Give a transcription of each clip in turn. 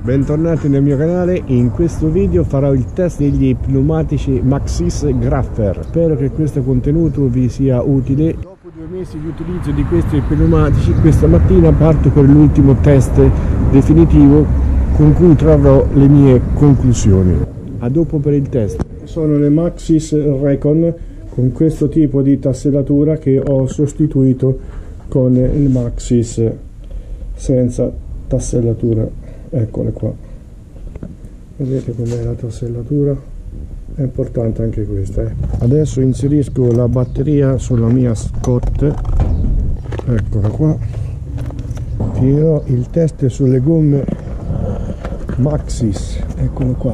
Bentornati nel mio canale. In questo video farò il test degli pneumatici Maxxis Grapher. Spero che questo contenuto vi sia utile. Dopo 2 mesi di utilizzo di questi pneumatici, questa mattina parto per l'ultimo test definitivo con cui trarrò le mie conclusioni. A dopo per il test. Sono le Maxxis Recon con questo tipo di tassellatura che ho sostituito con il Maxxis senza tassellatura. Eccole qua, vedete com'è la tassellatura, è importante anche questa. Adesso inserisco la batteria sulla mia Scott, eccola qua. Finirò il test sulle gomme Maxxis, eccolo qua.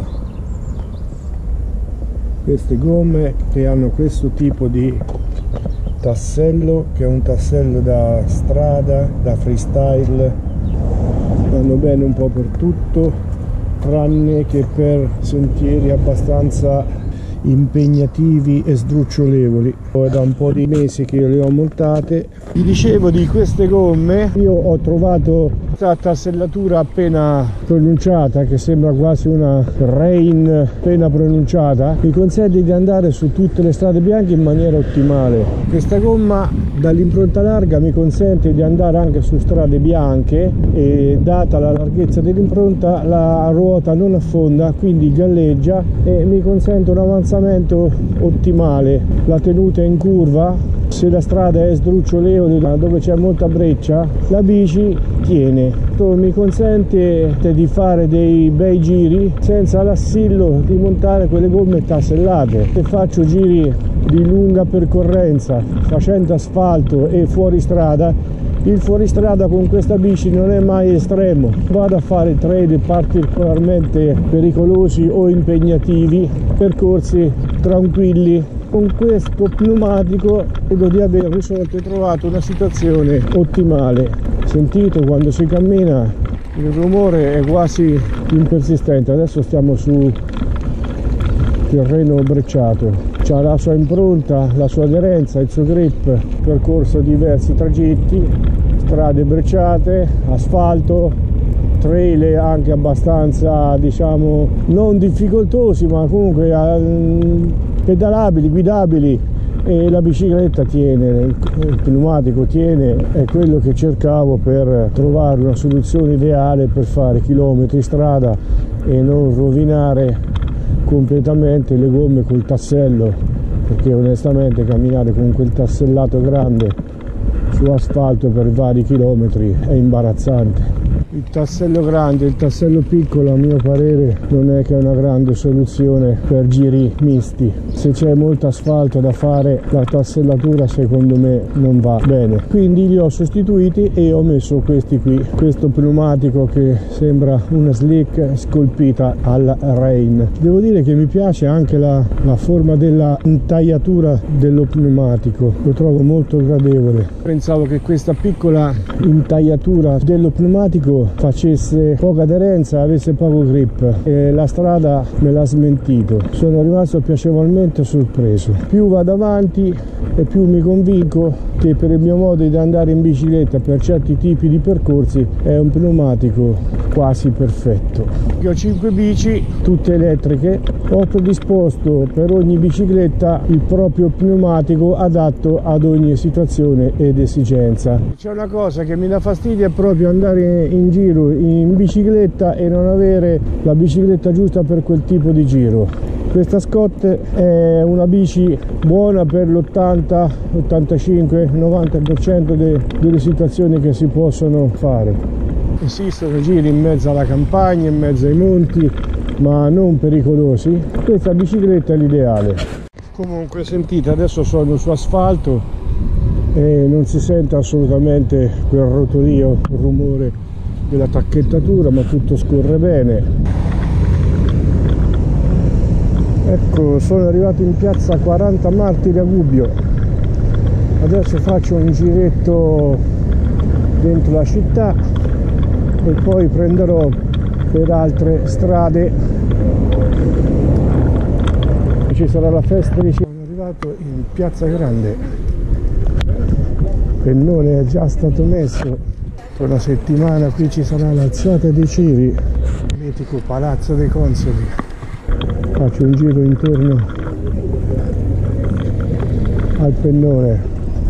Queste gomme che hanno questo tipo di tassello, che è un tassello da strada, da freestyle, vanno bene un po' per tutto, tranne che per sentieri abbastanza impegnativi e sdrucciolevoli. È da un po' di mesi che io le ho montate. Vi dicevo di queste gomme, io ho trovato questa tassellatura appena pronunciata, che sembra quasi una Rain appena pronunciata, mi consente di andare su tutte le strade bianche in maniera ottimale. Questa gomma dall'impronta larga mi consente di andare anche su strade bianche e, data la larghezza dell'impronta, la ruota non affonda, quindi galleggia e mi consente un avanzamento ottimale. La tenuta in curva, se la strada è sdrucciolevole dove c'è molta breccia, la bici tiene. Questo mi consente di fare dei bei giri senza l'assillo di montare quelle gomme tassellate. Se faccio giri di lunga percorrenza facendo asfalto e fuoristrada, il fuoristrada con questa bici non è mai estremo. Vado a fare trail particolarmente pericolosi o impegnativi, percorsi tranquilli. Con questo pneumatico credo di aver risolto e trovato una situazione ottimale. Sentite, quando si cammina il rumore è quasi impersistente. Adesso stiamo su terreno brecciato, c'ha la sua impronta, la sua aderenza, il suo grip. Percorso diversi tragitti, strade brecciate, asfalto, trail anche abbastanza, diciamo, non difficoltosi, ma comunque pedalabili, guidabili, e la bicicletta tiene, il pneumatico tiene. È quello che cercavo per trovare una soluzione ideale per fare chilometri strada e non rovinare completamente le gomme col tassello, perché onestamente camminare con quel tassellato grande su asfalto per vari chilometri è imbarazzante. Il tassello grande e il tassello piccolo, a mio parere, non è che è una grande soluzione per giri misti. Se c'è molto asfalto da fare, la tassellatura secondo me non va bene. Quindi li ho sostituiti e ho messo questi qui. Questo pneumatico che sembra una slick scolpita alla Rain. Devo dire che mi piace anche la forma della intagliatura dello pneumatico. Lo trovo molto gradevole. Pensavo che questa piccola intagliatura dello pneumatico facesse poca aderenza, avesse poco grip, e la strada me l'ha smentito. Sono rimasto piacevolmente sorpreso. Più vado avanti e più mi convinco che per il mio modo di andare in bicicletta per certi tipi di percorsi è un pneumatico quasi perfetto. Io ho 5 bici, tutte elettriche, ho predisposto per ogni bicicletta il proprio pneumatico adatto ad ogni situazione ed esigenza. C'è una cosa che mi dà fastidio, è proprio andare in giro in bicicletta e non avere la bicicletta giusta per quel tipo di giro. Questa Scott è una bici buona per l'80, 85, 90% delle situazioni che si possono fare. Esistono giri in mezzo alla campagna, in mezzo ai monti, ma non pericolosi. Questa bicicletta è l'ideale. Comunque sentite, adesso sono su asfalto e non si sente assolutamente quel rotolio, il rumore della tacchettatura, ma tutto scorre bene. Ecco, sono arrivato in piazza 40 Martiri a Gubbio. Adesso faccio un giretto dentro la città e poi prenderò per altre strade. Ci sarà la festa di... Sono arrivato in piazza Grande, il pennone è già stato messo. Tra una settimana qui ci sarà l'alzata dei Ciri. mitico Palazzo dei Consoli. Faccio un giro intorno al pennone.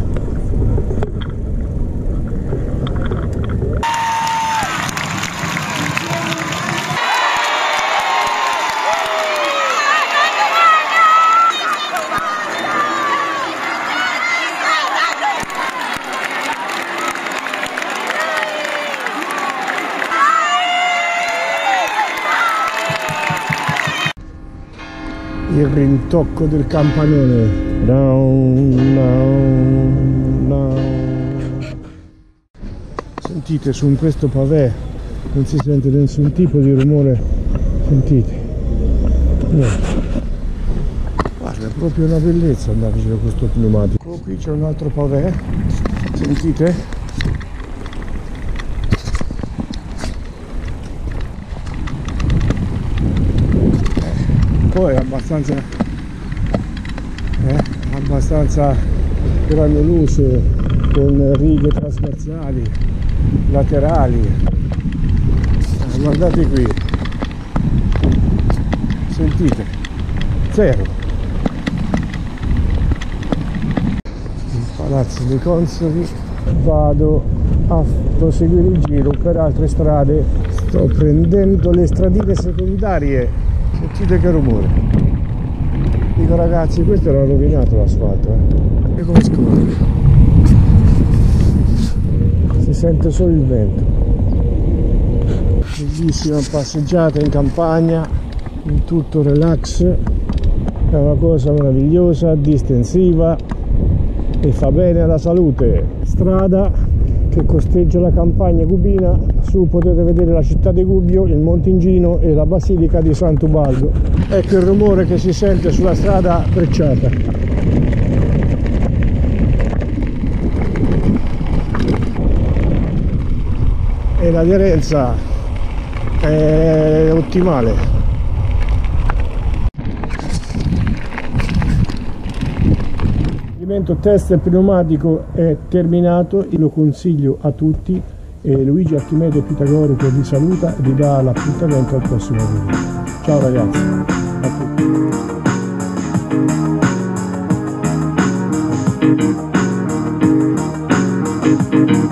Il rintocco del campanone. Sentite, su questo pavè non si sente nessun tipo di rumore. Sentite, guarda, è proprio una bellezza andare vicino a questo pneumatico. Qui c'è un altro pavè, sentite? Poi è abbastanza granuloso, con righe trasversali, laterali. Guardate qui, sentite, zero. Il Palazzo dei Consoli. Vado a proseguire il giro per altre strade. Sto prendendo le stradine secondarie. Sentite che rumore. Dico ragazzi, questo era rovinato l'asfalto, E come scorre? Si sente solo il vento. Bellissima passeggiata in campagna, in tutto relax. È una cosa meravigliosa, distensiva e fa bene alla salute. Strada che costeggia la campagna cubina. Su potete vedere la città di Gubbio, il Montingino e la Basilica di Sant'Ubaldo. Ecco il rumore che si sente sulla strada brecciata. E l'aderenza è ottimale. Il test pneumatico è terminato, lo consiglio a tutti. E Luigi Archimede Pitagorico vi saluta e vi dà l'appuntamento al prossimo video. Ciao ragazzi, a tutti.